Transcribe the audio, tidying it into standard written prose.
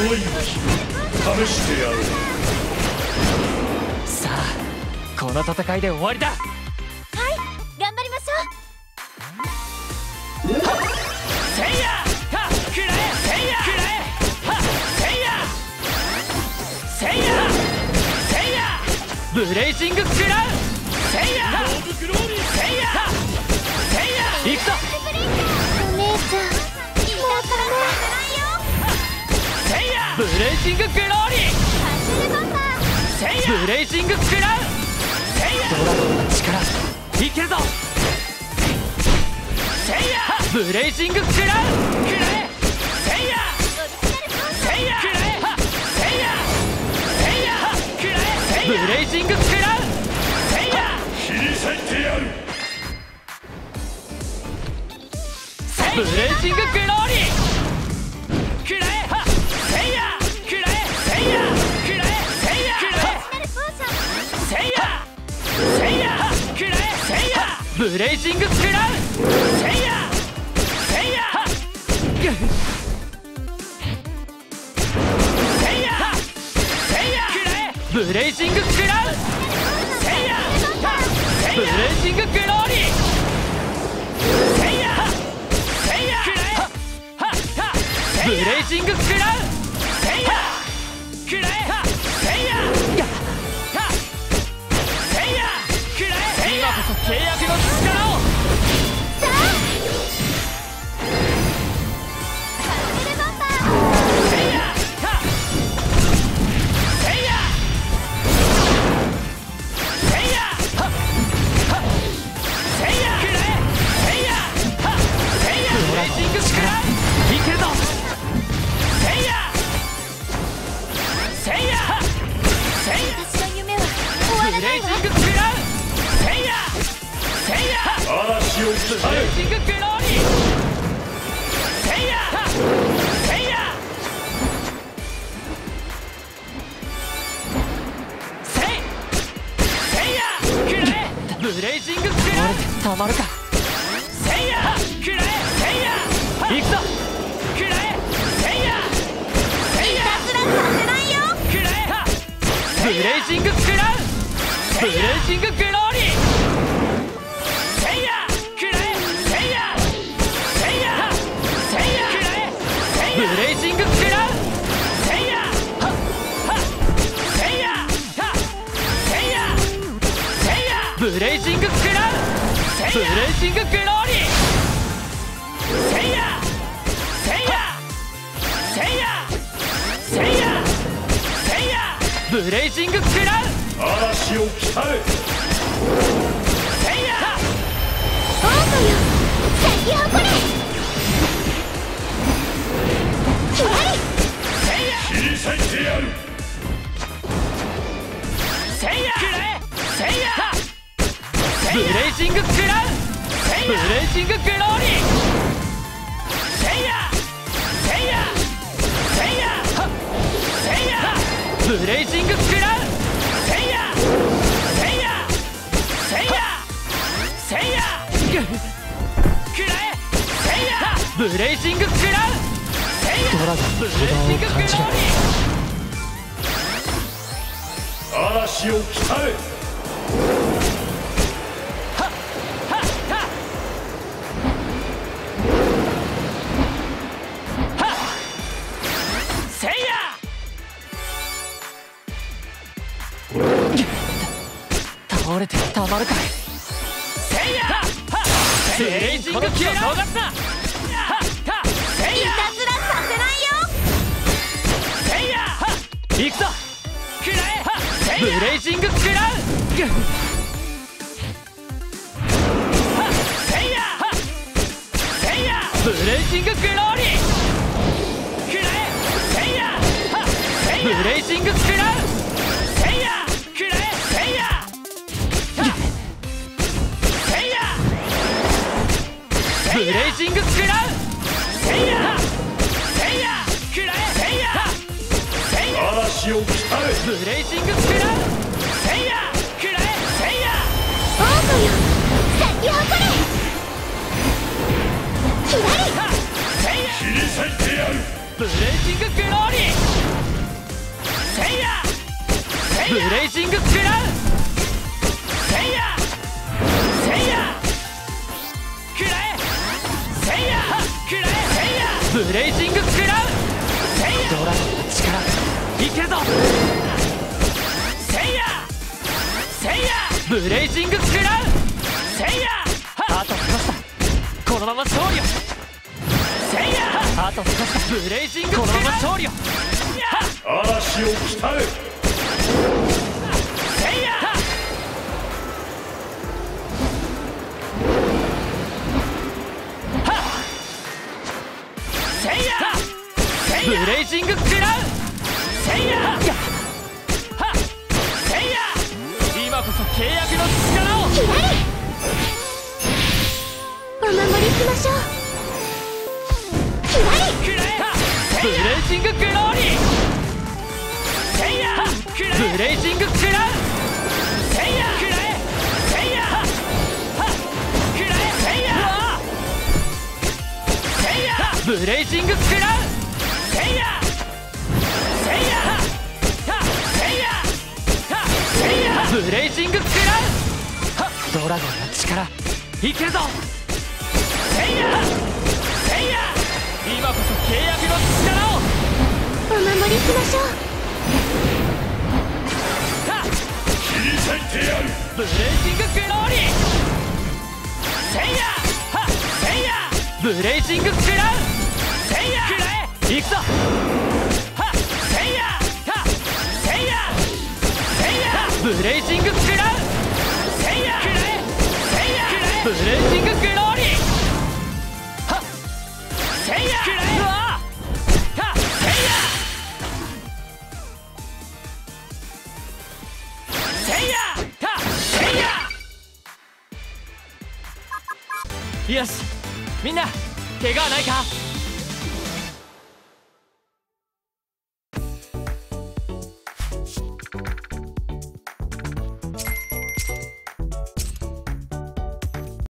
恋の日試してやろう。 さあこの戦いで終わりだ。 はい、頑張りましょう。 せいやはっくらえ、せいやくらえ、はっせいやせいやせいやブレイジングクラウン、せいやローブグローリー、せいやせいや行くぞ。 お姉ちゃん、もうダメ。 せいやブレイジンググローリー、 走るパパ。 せいやブレイジングクラウン、せいやドラゴンの力いけるぞ。せいやブレイジングクラウン、くらえせいやせいやくらえ、せいやせいやくらえせいやブレイジングクラウン、せいや切り裂いてやる。 ブレイジンググローリー、くらえせいやくらえせいやくらえせいやくらえせいやせいやくらえせいやブレイジングクラウン、せいやせいやせいやせいやくらえブレイジングクラウン、せいやブレイジンググローリー、せいやせいやくらえブレイジングクラウン、せいやくらえせいやせいやくらえ、今こそ契約の力を。 さあ走るパパ。 せいやせいやせいやせいやくらえせいやせいやブレイジング力いけるぞ。せいやせいやせいや私の夢は終わらブレイないわ。 ジングクラウン、せいやせいや嵐をブ鍛えレイジンググローリー、せいやせいやせいせいやくらえブレイジングクラウン、たまるかせいやくらえせいや行くぞくらえせいやせいやいたずらさせないよ。 くらえブレイジングクラウン、ブレイジンググローリー、せいやくらえせいやせいやせいやくらえせいやブレイジングクラウン、せいやせいやせいやせいやブレイジングクラウン、ブレイジンググローリー、せいやせいやせいやせいやせいやブレイジングクラウン、 嵐を鍛え。 せいやオートよ、咲き誇れ。ひらり。 せいや切り裂いてやる。 せいやくらえせいやブレイジングクラウン、ブレイジンググローリー、せいやせいやせいやせいやブレイジングクラウン、せいやせいやせいやせいやくらえせいやブレイジングクラウン、せいやブレイジンググローリー、 嵐を鍛え。 せいや倒れてたまるかい。せいやブレイジングキラー、せいやいたずらさせないよ。 せいや行くぞくらえブレイジングクラウン、せいやせいやブレイジンググローリー、くらえせいやせいやブレイジングクラウン、せいやくらえせいやせいやブレイジングクラウン、せいやせいやくらえせいやせいや嵐を鍛え。 ブレイジングクラウン、せいやくらえせいやオートよ、咲き誇れ。ひらり。 せいや切り裂いてやる。 ブブレイジンググローリーせいやブレイジングクラウンせいやせいやくらえせいやくらえせいやブレイジングクラウンせいやドラゴンの力いけるぞせいやせいやブレイジングクラウンせいやあと少しだこのまま勝利をせいやあと少しだブレイジングこのまま勝利を嵐を鍛えせいやせいやブレイジングクラウンせいやせいや今こそ契約の力をひらりお守りしましょうひらりくらえブレイジンググローリーせいやブレイジングクラウンせいやくらえせいやくらえせいやせいやブレイジングクラウンせいやせいやせいやせいやブレイジングクラウンドラゴンの力いけるぞせいやせいや今こそ契約の力をお守りしましょう切り裂いてやるブレイジンググローリーせいやせいやブレイジングクラウンせいやくらえ行くぞせいやせいやせいやブレイジングクラウンせいやくらえせいやブレイジンググローリーせいやくらえせいやせいやせいやよしみんな怪我はないか